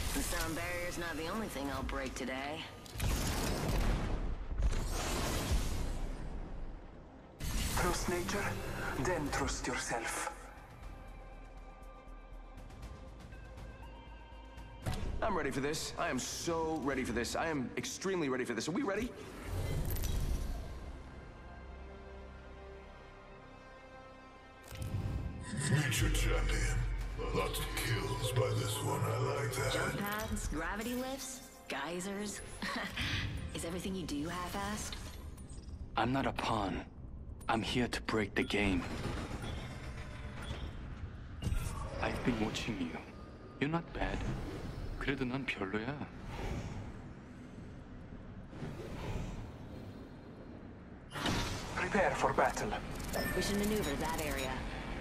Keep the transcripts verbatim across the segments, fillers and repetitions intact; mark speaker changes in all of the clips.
Speaker 1: The sound barrier's not the only thing I'll break today.
Speaker 2: Trust nature, then trust yourself.
Speaker 3: I'm ready for this. I am so ready for this. I am extremely ready for this. Are we ready?
Speaker 4: Nature champion. Lots of kills by this one. I like that.
Speaker 1: Jump pads, gravity lifts, geysers. Is everything you do half-assed?
Speaker 5: I'm not a pawn. I'm here to break the game. I've been watching you. You're not bad. 그래도 난 별로야.
Speaker 2: Prepare for battle.
Speaker 1: We should maneuver that area.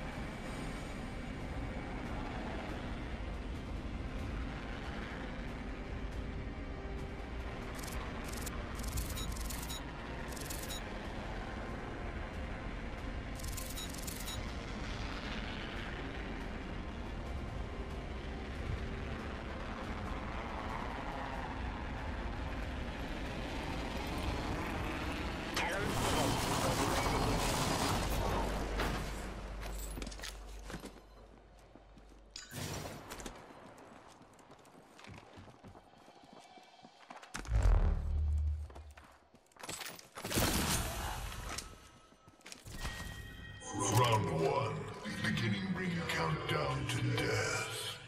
Speaker 4: Round one. Beginning ring countdown to death.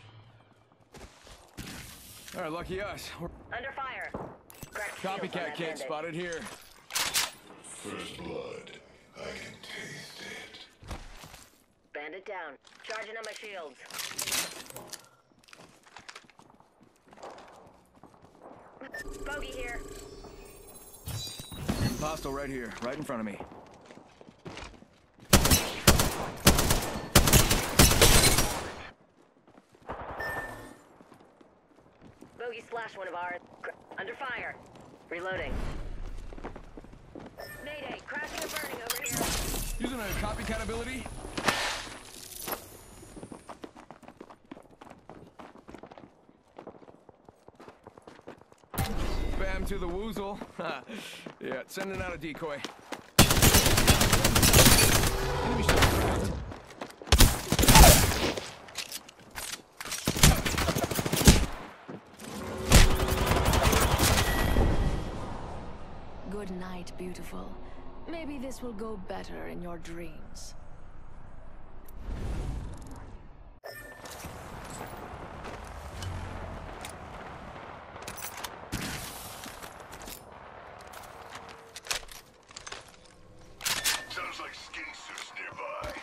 Speaker 3: All right, lucky us. We're
Speaker 1: Under fire. Cracked shields on
Speaker 3: copycat
Speaker 1: that
Speaker 3: kid
Speaker 1: bandit.
Speaker 3: spotted here.
Speaker 4: First blood. I can taste it.
Speaker 1: Bandit down. Charging on my shields. Bogey here.
Speaker 3: Hostile right here, right in front of me.
Speaker 1: Bogey slash one of ours. Cr under fire. Reloading. Mayday, crashing and burning over here.
Speaker 3: Using a copycat ability. Bam to the woozle. Yeah, sending out a decoy. Enemy shot.
Speaker 1: Good night, beautiful. Maybe this will go better in your dreams.
Speaker 4: Sounds like skin suits nearby.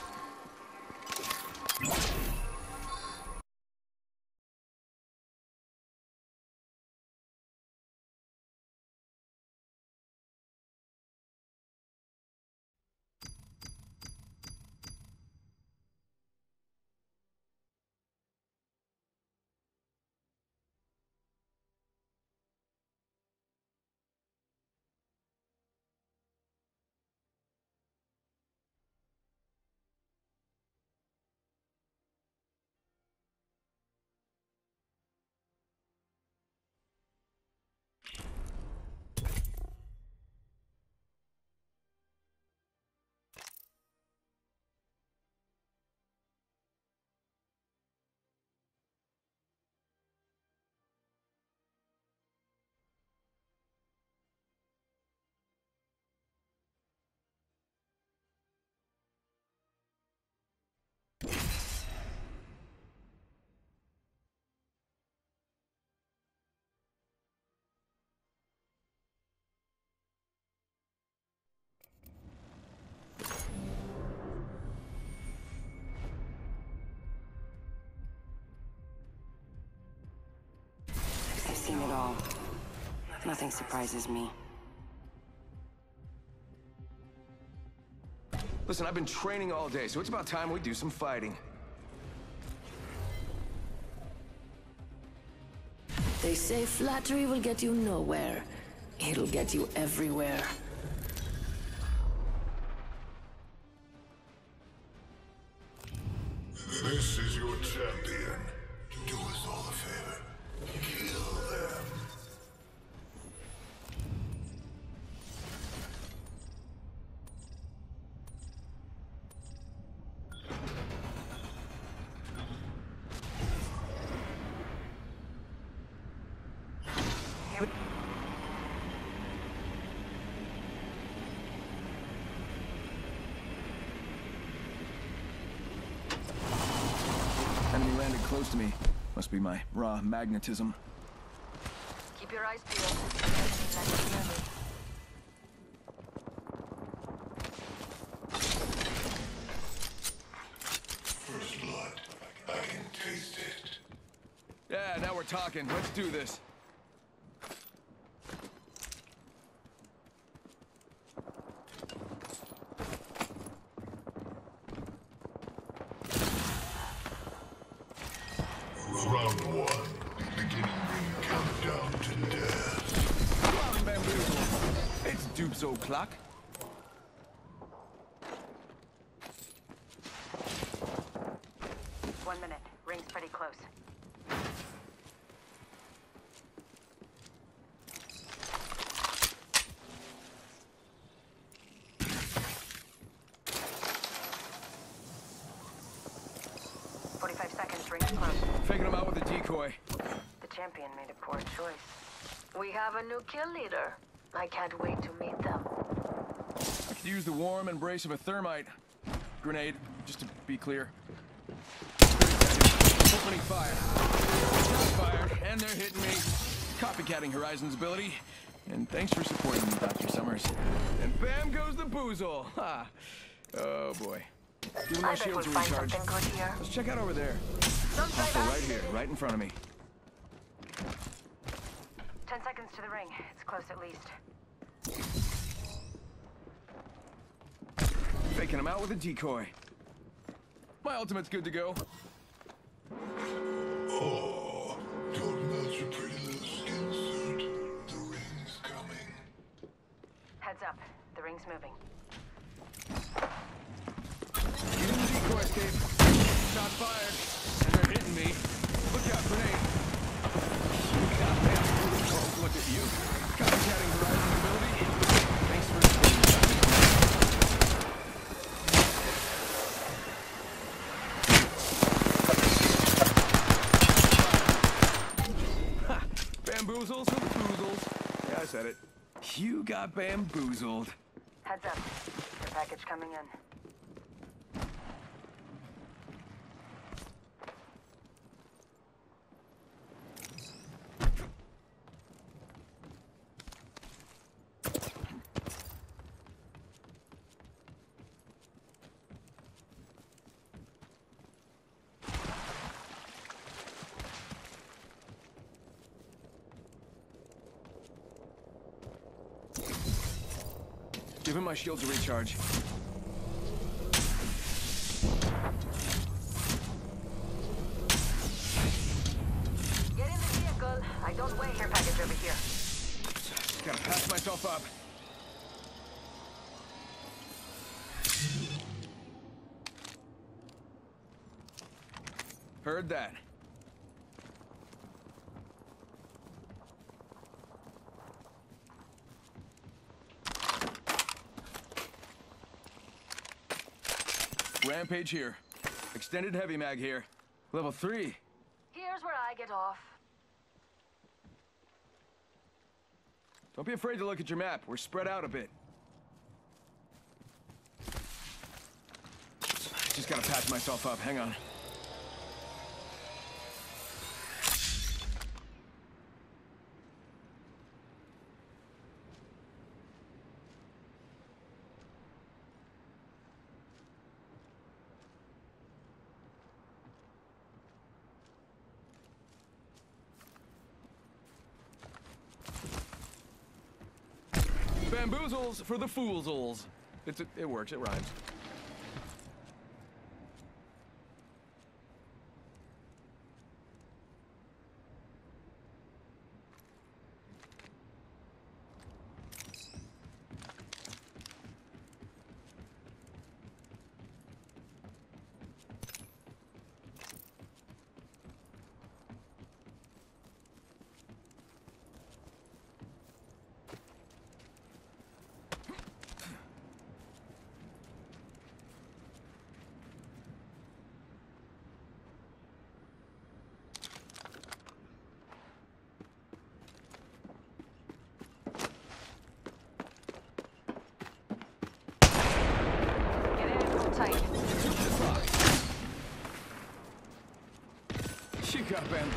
Speaker 1: I've seen it all. Nothing surprises me.
Speaker 3: Listen, I've been training all day, so it's about time we do some fighting.
Speaker 1: They say flattery will get you nowhere. It'll get you everywhere.
Speaker 4: This is your champion. Do us all a favor.
Speaker 6: Here.
Speaker 3: Enemy landed close to me. Must be my raw magnetism.
Speaker 6: Keep your eyes peeled. Nice near me.
Speaker 4: First blood. I can taste it.
Speaker 3: Yeah, now we're talking. Let's do this.
Speaker 4: Round one. Beginning the countdown to death.
Speaker 3: Come on, Bamboozle. It's Duke's o'clock.
Speaker 6: One minute. Ring's pretty close. Forty-five seconds. Ring's close.
Speaker 3: Faking him out with a decoy.
Speaker 6: The champion made a poor choice. We have a new kill leader. I can't wait to meet them.
Speaker 3: I could use the warm embrace of a thermite grenade, just to be clear. Opening fire. Fired, and they're hitting me. Copycatting Horizon's ability. And thanks for supporting me, Doctor Summers. And bam goes the boozle. Ha! Oh boy. Give my
Speaker 6: I bet
Speaker 3: shield
Speaker 6: we'll
Speaker 3: to
Speaker 6: find
Speaker 3: recharge.
Speaker 6: something good here.
Speaker 3: Let's check out over there.
Speaker 6: Don't try
Speaker 3: Hostile
Speaker 6: that.
Speaker 3: right here, right in front of me.
Speaker 6: Ten seconds to the ring. It's close at least.
Speaker 3: Faking him out with a decoy. My ultimate's good to go.
Speaker 4: Oh, don't melt your pretty little skin suit. The ring's coming.
Speaker 6: Heads up. The ring's moving.
Speaker 3: Using the decoy escape. Shot fired. And they're hitting me. Look out, grenade. Goddamn. Oh, look at you. Copycatting Horizon's ability. Thanks for supporting me. Ha! Bamboozles for the boozles. Yeah, I said it. You got bamboozled.
Speaker 6: Heads up. Your package coming in.
Speaker 3: Give him my shield to recharge.
Speaker 6: Get in the vehicle. I don't weigh your package over here.
Speaker 3: Gotta patch myself up. Heard that. Rampage here. Extended heavy mag here. Level three.
Speaker 6: Here's where I get off.
Speaker 3: Don't be afraid to look at your map. We're spread out a bit. Just gotta patch myself up. Hang on. Bamboozles for the foolsels. It's a, it works, it rhymes.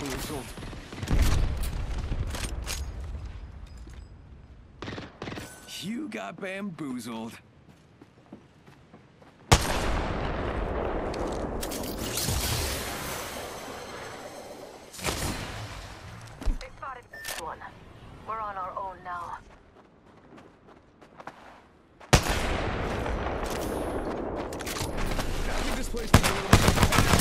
Speaker 3: bamboozled. You got bamboozled.
Speaker 6: They spotted one. We're on our own now.
Speaker 3: I think this place needs a little bit.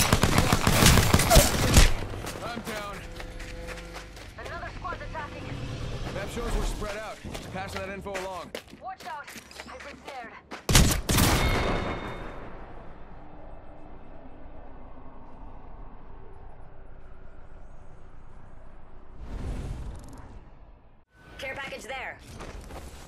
Speaker 3: I'm down.
Speaker 6: Another squad's attacking.
Speaker 3: Map shows we're spread out. Passing that info along.
Speaker 6: Watch out. I've been snared.
Speaker 1: Care package there.